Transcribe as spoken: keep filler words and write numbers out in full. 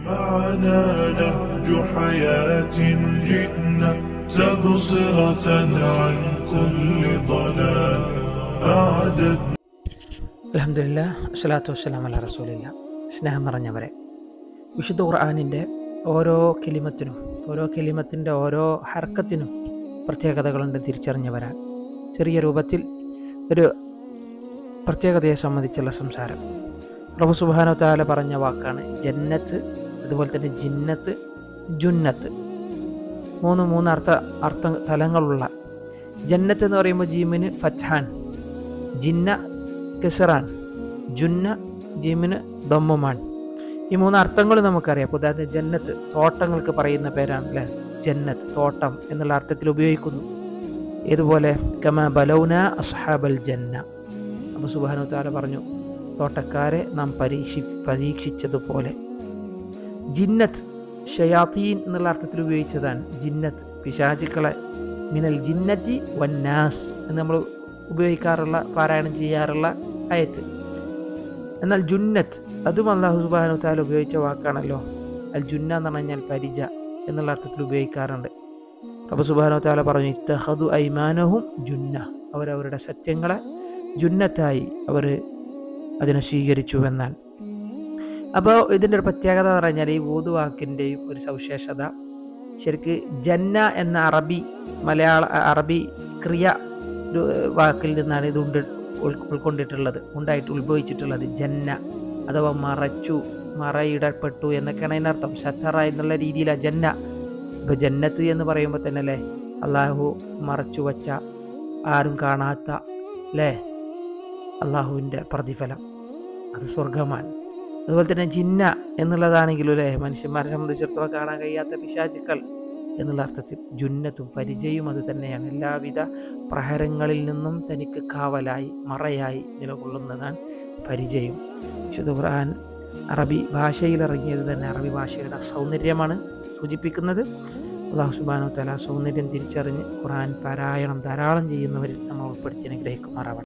معنا نهج حياة جئنا تبصرة عن كل ضلال أعددنا. അൽഹംദുലില്ലാഹ് അസ്സലാത്തു വസ്സലാമു അലാ റസൂലില്ലാഹ്. സ്നേഹം നിറഞ്ഞവരെ, വിശുദ്ധ ഖുർആനിൻ്റെ ഓരോ കലിമത്തിനും ഓരോ കലിമത്തിൻ്റെ ഓരോ ഹർക്കത്തിനും പ്രത്യേകതകളുണ്ട് തിരിച്ചറിഞ്ഞവരാൻ. ചെറിയ രൂപത്തിൽ ഒരു പ്രത്യേകതയെ സംബന്ധിച്ചുള്ള സംസാരം. റബ്ബ് സുബ്ഹാനഹു വ തആല പറഞ്ഞ വാക്കാണ് ജന്നത്ത്, അതുപോലെ തന്നെ ജിന്നത്ത്, ജുന്നത്ത്. മൂന്ന് മൂന്ന് അർത്ഥ അർത്ഥ തലങ്ങളുള്ള ജന്നത്ത് എന്ന് പറയുമ്പോൾ ജീമിന് ഫത്ഹാൻ, ജിന്ന കിസറാൻ, ജുന്ന ജീമിന് ദമ്മുമാൻ. ഈ മൂന്ന് അർത്ഥങ്ങൾ നമുക്കറിയാം. കൂടാതെ ജന്നത്ത് തോട്ടങ്ങൾക്ക് പറയുന്ന പേരാണ് അല്ലേ, ജന്നത്ത് തോട്ടം എന്നുള്ള അർത്ഥത്തിൽ ഉപയോഗിക്കുന്നു. ഇതുപോലെ കമാ ബലൗന അസ്ഹാബൽ ജന്ന, അല്ലാഹു സുബ്ഹാനഹു വ തആല പറഞ്ഞു തോട്ടക്കാരെ നാം പരീക്ഷി പരീക്ഷിച്ചതുപോലെ. ജിന്നത്ത് ഷയാത്തീൻ എന്നുള്ള അർത്ഥത്തിൽ ഉപയോഗിച്ചതാണ്. ജിന്നത്ത് പിശാചുക്കളെ, മിനൽ ജിന്നത്തി വന്നാസ് എന്ന് നമ്മൾ ഉപയോഗിക്കാറുള്ള പാരായണം ചെയ്യാറുള്ള ആയത്ത്. എന്നാൽ ജുന്നത്ത് അതും അല്ലാഹു സുബ്ഹാനഹു വ തആല ഉപയോഗിച്ച വാക്കാണല്ലോ. അൽ ജുന്ന എന്ന് പറഞ്ഞാൽ പരിച എന്നുള്ള അർത്ഥത്തിൽ ഉപയോഗിക്കാറുണ്ട്. റബ്ബ് സുബ്ഹാനഹു വ തആല പറഞ്ഞു ഇത്തഖദു ഐമാനഹും ജുന്ന, അവരവരുടെ സത്യങ്ങളെ ജുന്നത്തായി അവർ അതിനെ സ്വീകരിച്ചു എന്നാൽ. അപ്പോൾ ഇതിൻ്റെ ഒരു പ്രത്യേകത എന്ന് പറഞ്ഞാൽ ഈ ഊദ് വാക്കിൻ്റെയും ഒരു സവിശേഷത, ശരിക്ക് ജന്ന എന്ന അറബി മലയാള അറബി ക്രിയ വാക്കിൽ നിന്നാണ് ഇത് ഉണ്ട് ഉൾക്കൊണ്ടിട്ടുള്ളത്, ഉണ്ടായിട്ട് ഉത്ഭവിച്ചിട്ടുള്ളത്. ജന്ന അഥവാ മറച്ചു, മറയിടപ്പെട്ടു എന്നൊക്കെയാണ് അതിനർത്ഥം. സത്തറ എന്നുള്ള രീതിയിലാണ് ജന്ന. ഇപ്പോൾ ജന്നത്ത് എന്ന് പറയുമ്പോൾ തന്നെ അല്ലേ അള്ളാഹു മറച്ചു വച്ച, ആരും കാണാത്ത അല്ലേ അള്ളാഹുവിൻ്റെ പ്രതിഫലം, അത് സ്വർഗമാണ്. അതുപോലെ തന്നെ ജിന്ന എന്നുള്ളതാണെങ്കിലും അല്ലേ മനുഷ്യന്മാരെ സംബന്ധിച്ചിടത്തോളം കാണാൻ കഴിയാത്ത പിശാചുക്കൾ എന്നുള്ള അർത്ഥത്തിൽ ജുന്നത്തും പരിചയവും അത് തന്നെയാണ്. എല്ലാവിധ പ്രഹരങ്ങളിൽ നിന്നും തനിക്ക് കാവലായി മറയായി നിലകൊള്ളുന്നതാണ് പരിചയം. വിശുദ്ധ ഖുർആൻ അറബി ഭാഷയിലിറങ്ങിയത് തന്നെ അറബി ഭാഷയുടെ സൗന്ദര്യമാണ് സൂചിപ്പിക്കുന്നത്. അല്ലാഹു സുബ്ഹാനഹു വ തആല സൗന്ദര്യം തിരിച്ചറിഞ്ഞ് ഖുർആൻ പാരായണം ധാരാളം ചെയ്യുന്നവരിൽ നമ്മൾ ഉൾപ്പെടുത്തി അനുഗ്രഹിക്കുമാറാവട്ടെ.